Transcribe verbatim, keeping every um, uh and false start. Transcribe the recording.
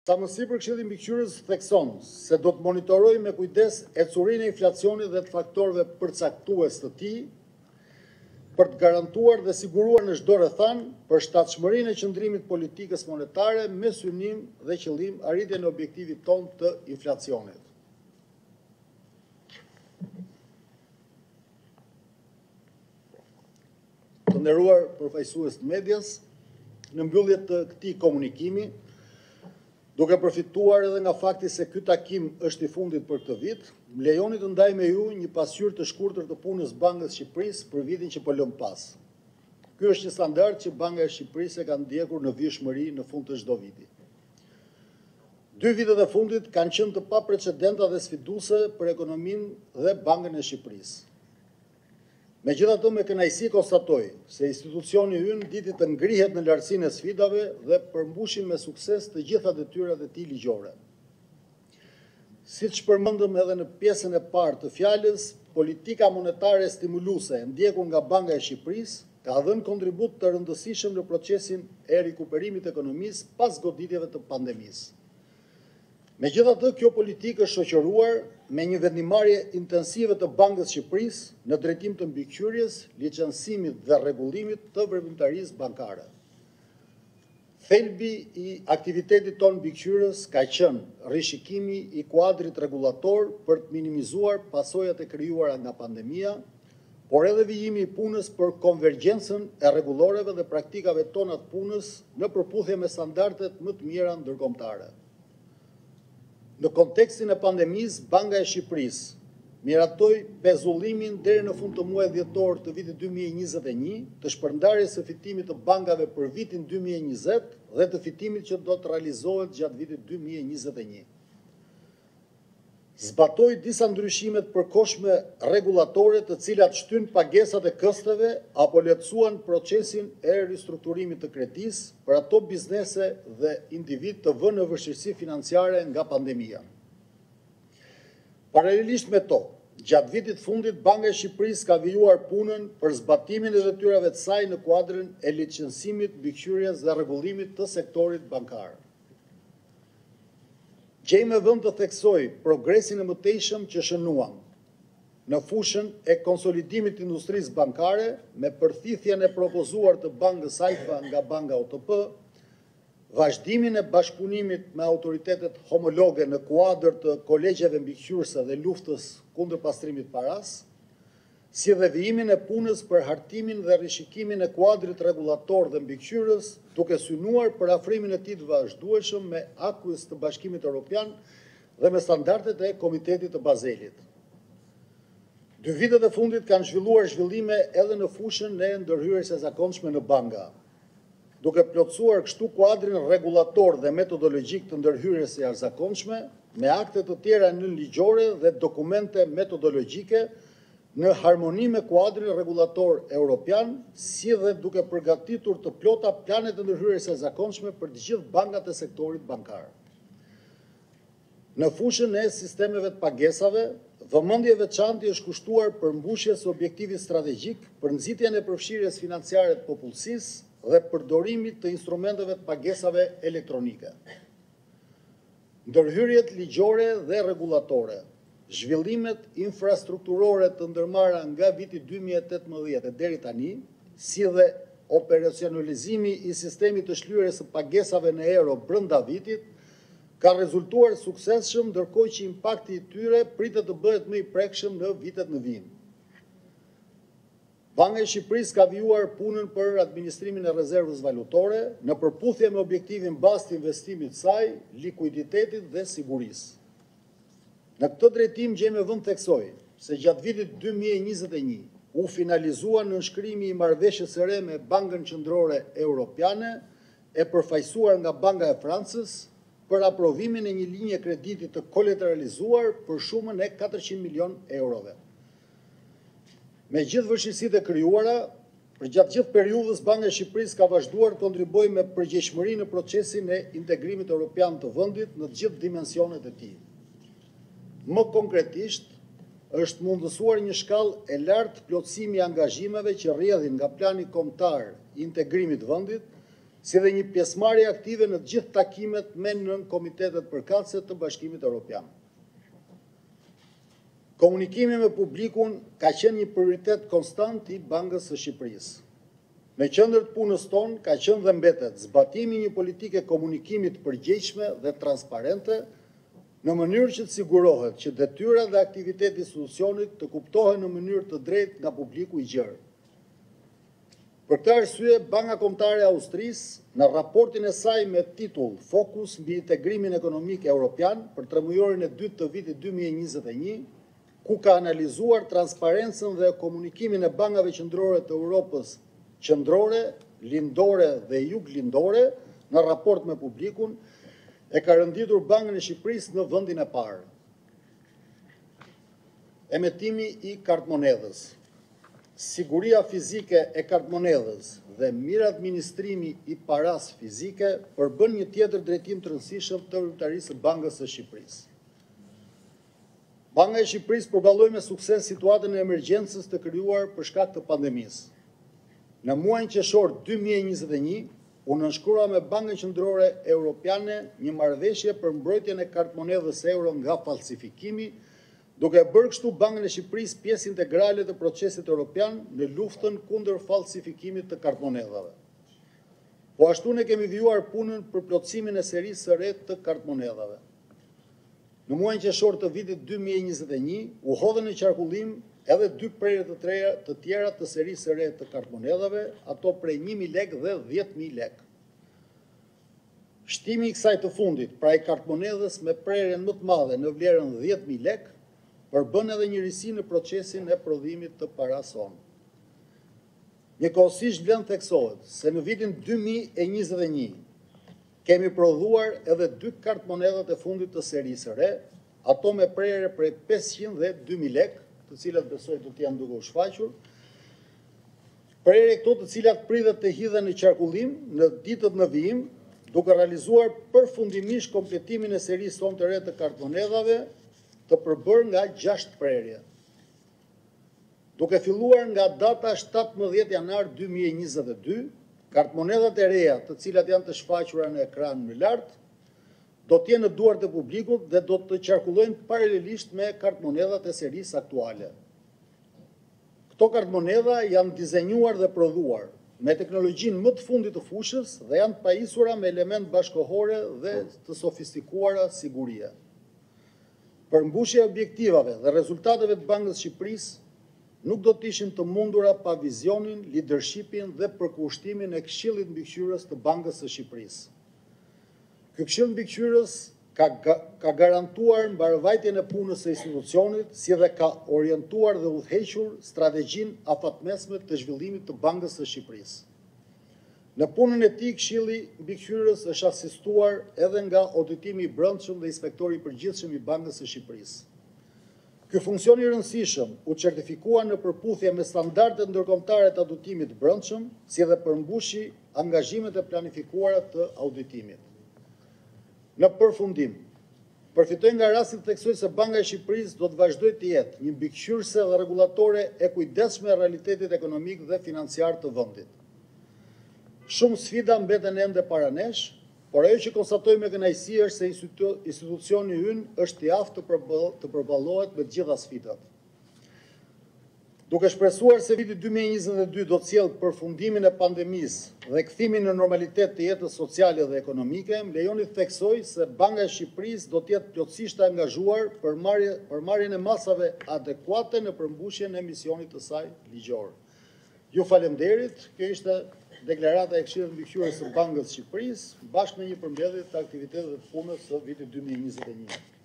Sa mësi për Këshilli Mbikëqyrës thekson se do të monitorojë me kujdes ecurinë e inflacionit dhe të faktorëve përcaktues të tij për të garantuar dhe siguruar në çdo rrethan përshtatshmërinë e qëndrimit politikës monetare me synim dhe qëllim arritjen e objektivit ton të inflacionit. Të nderuar përfaqësues të medias, në mbyllje të këtij komunikimi, duke përfituar edhe nga fakti se ky takim është i fundit për këtë vit, më lejoni të ndaj me ju një pasqyrë të shkurtër të punës Bankës së Shqipërisë për vitin që po lëm pas. Ky është një standard që Banka e Shqipërisë e ka ndjekur në vijshmëri në fund të çdo viti. Dy vitet e fundit kanë qenë të paprecedenta dhe sfiduese për ekonominë dhe Bankën e Shqipërisë. Megjithatë, me kënaqësi konstatoj se institucioni ynë diti të ngrihet në lartësinë e sfidave dhe përmbushin me sukses të gjitha detyrat e tij ligjore. Siç përmendëm edhe në pjesën e parë të fjalës, politika monetare stimuluese ndjekur nga Banka e Shqipërisë ka dhënë kontribut të rëndësishëm në procesin e rikuperimit të ekonomisë pas goditjeve të pandemisë. Megjithatë, kjo politikë është shoqëruar me një vendimarrje intensive të Bankës së Shqipërisë në drejtim të mbikëqyrjes, licencimit dhe rregullimit të veprimtarisë bankare. Thelbi i aktivitetit tonë mbikëqyrës ka qenë rishikimi i kuadrit rregullator për të minimizuar pasojat e krijuara nga pandemia, por edhe vijimi i punës për konvergjencën e rregulloreve dhe praktikave tona të punës në përputhje me standardet më të mira ndërkombëtare. Në kontekstin e pandemisë, Banka e Shqipërisë miratoi pezullimin deri në fund të muajit dhjetor të vitit dy mijë e njëzet e një të shpërndarjes së fitimit të bankave për vitin dy mijë e njëzet dhe të fitimit që do të realizohet gjatë vitit dy mijë e njëzet e një. Zbatoi disa ndryshime të përkohshme rregullatore të cilat shtyn pagesat e kësteve apo lehtësuan procesin e ristrukturimit të kredisë për ato biznese dhe individ të vënë në vështirësi financiare nga pandemia. Paralelisht me to, gjatë vitit fundit, Banka e Shqipërisë ka vijuar punën për zbatimin e detyrave të saj në kuadrin e licencimit, mbikëqyrjes dhe rregullimit të sektorit bankar. Gjej me vend të theksoj progresin e mëtejshëm që shënuam në fushën e konsolidimit të industrisë bankare me përthithjen e propozuar të Bankës Alfa nga Banka O T P, vazhdimin e bashkëpunimit me autoritetet homologe në kuadër të kolegjeve mbikëqyrëse dhe luftës kundër pastrimit paras, si dhe vijimin e punës për hartimin dhe rishikimin e kuadrit rregullator dhe mbikëqyrës, duke synuar për afrimin e tij të vazhdueshëm me aktus të Bashkimit Evropian dhe me standardet e Komitetit të Bazelit. Dy vitet e fundit kanë zhvilluar zhvillime edhe në fushën e ndërhyrjes së zakonshme në banka, duke plotësuar kështu kuadrin rregullator dhe metodologjik të ndërhyrjes së jashtëzakonshme me akte të tjera nënligjore dhe dokumente metodologjike në harmoni me kuadrin rregullator evropian, si dhe duke përgatitur të plota planet të ndërhyrjes së zakonshme për të gjithë bankat e sektorit bankar. Në fushën e sistemeve të pagesave, vëmendje veçantë është kushtuar për mbushjes së objektivit strategjik për nxitjen e përfshirjes financiare të popullsisë dhe përdorimit të instrumenteve të pagesave elektronike. Ndërhyrjet ligjore dhe rregullatore, zhvillimet infrastrukturore të ndërmarra nga viti dy mijë e tetëmbëdhjetë deri tani, si dhe operacionalizimi i sistemit të shlyerjes së pagesave në euro brenda vitit, ka rezultuar suksesshëm, ndërkohë që impakti i tyre pritet të bëhet më i prekshëm në vitet në vijim. Banka e Shqipërisë ka vijuar punën për administrimin e rezervës valutore në përputhje me objektivin bazë të investimit të saj, likuiditetit dhe sigurisë. Në këtë drejtim gjej me vend theksoj se gjatë vitit dy mijë e njëzet e një u finalizua nënshkrimi i marrëveshjes së re me Bankën Qendrore Evropiane e përfaqësuar nga Banka e Francës për aprovimin e një linje krediti të kolateralizuar për shumën e katërqind milion eurove. Me gjithë vështirësitë e krijuara, për gjatë gjithë periudhës Banka e Shqipërisë ka vazhduar të kontribuojë me përgjegjësi në procesin e integrimit evropian të vendit në të gjithë dimensionet e tij. Më konkretisht, është mundësuar një shkallë e lartë plotësimi i angazhimeve që rrjedhin nga plani kombëtar i integrimit të vendit, si dhe një pjesëmarrje aktive në të gjithë takimet me nën komitetet përkatëse të Bashkimit Evropian. Komunikimi me publikun ka qenë një prioritet konstant i Bankës së Shqipërisë. Në qendër të punës tonë ka qenë dhe mbetet zbatimi një politike komunikimit përgjegjshme dhe transparente, në mënyrë që të sigurohet që detyra dhe aktiviteti i institucionit të kuptohen në mënyrë të drejtë nga publiku i gjerë. Për këtë arsye, Banka Kombëtare e Austrisë, në raportin e saj me titull Fokus mbi integrimin ekonomik evropian për tremujorin e dytë të vitit dy mijë e njëzet e një, ku ka analizuar transparencën dhe komunikimin e bankave qendrore të Europës qendrore, lindore dhe juglindore në raport me publikun, e ka rënditur Bankën e Shqipërisë në vendin e parë. Emetimi i kartmonedhës. Siguria fizike e kartmonedhës dhe mirë administrimi i paras fizike përbën një tjetër drejtim të rëndësishëm të rrytarisë së Bankës së Shqipërisë. Banka e Shqipërisë përballoi me sukses situatën e emergjencës të krijuar për shkak të pandemisë. Në muajin qershor dy mijë e njëzet e një, u nënshkrua me Bankën Qendrore Evropiane një marrëveshje për mbrojtjen e kartmonedhës euro nga falsifikimi, duke bërë kështu Bankën e Shqipërisë pjesë integrale të procesit evropian në luftën kundër falsifikimit të kartmonedhave. Po ashtu ne kemi vijuar punën për plotësimin e serisë së re të kartmonedhave. Në muajin qershor të vitit dy mijë e njëzet e një, u hodhën në qarkullim edhe dy prerje të, treja, të tjera të serisë së re të kartmonedhave, ato prej një mijë lekë dhe dhjetë mijë lekë. Shtimi i kësaj të fundit, pra i kartmonedhës me prerjen më të madhe në vlerën dhjetë mijë lekë, përbën edhe njërisi në procesin e prodhimit të parason. Njëkohësisht vlen theksohet se në vitin dy mijë e njëzet e një kemi prodhuar edhe dy kartmonedhat e fundit të serisë së re, ato me prerje prej pesëqind dhe dy mijë lekë, të cilat besoj do të janë duke u shfaqur. Prerje këto të cilat pritet të hidhen në qarkullim në ditët në vijim, duke realizuar përfundimisht kompletimin e serisë sonë të re të kartmonedhave, të përbërë nga gjashtë prerje. Duke filluar nga data shtatëmbëdhjetë janar dy mijë e njëzet e dy, kartmonedhat e reja, të cilat janë të shfaqura në ekran më lart, do të jenë në duart e publikut dhe do të qarkullojnë paralelisht me kartmonedhat e serisë aktuale. Këto kartmonedha janë dizenjuar dhe prodhuar me teknologjinë më të fundit të fushës dhe janë pajisura me element bashkohore dhe të sofistikuara sigurie. Përmbushja e objektivave dhe rezultateve të Bankës Shqipërisë nuk do të ishin të mundura pa vizionin, leadershipin dhe përkushtimin e Këshillit Mbikëqyrës të Bankës së Shqipërisë. Ky Këshill Mbikëqyrës ka, ka garantuar mbarvajtjen e punës së institucionit, si dhe ka orientuar dhe udhëhequr strategjinë afatmesme të zhvillimit të Bankës së Shqipërisë. Në punën e tij, Këshilli Mbikëqyrës është asistuar edhe nga auditimi i brendshëm dhe inspektori i përgjithshëm i Bankës së Shqipërisë. Ky funksion i rëndësishëm u certifikua në përputhje me standardet ndërkombëtare të auditimit të brendshëm, si dhe përmbushi angazhimet e planifikuara të auditimit. Në përfundim, përfitoj nga rasti të theksoj se Banka e Shqipërisë do të vazhdojë të jetë një mbikëqyrëse dhe rregullatore e kujdesshme e realitetit ekonomik dhe financiar të vendit. Shumë sfida mbeten ende para nesh, por ajo që konstatojmë me kënaqësi është se institucioni ynë është i aftë të përballohet me të gjitha sfidat. Duke shpresuar se viti dy mijë e njëzet e dy do të sjellë përfundimin e pandemisë dhe kthimin në normalitet të jetës sociale dhe ekonomike, më lejoni të theksoj se Banka e Shqipërisë do të jetë plotësisht e angazhuar për marrje, për marrjen e masave adekuate në përmbushjen e misionit të saj ligjor. Ju faleminderit, kjo ishte deklarata e Këshillit Mbikëqyrës së Bankës së Shqipërisë, bashkë me një përmbledhje të aktiviteteve të punës së vitit dy mijë e njëzet e një.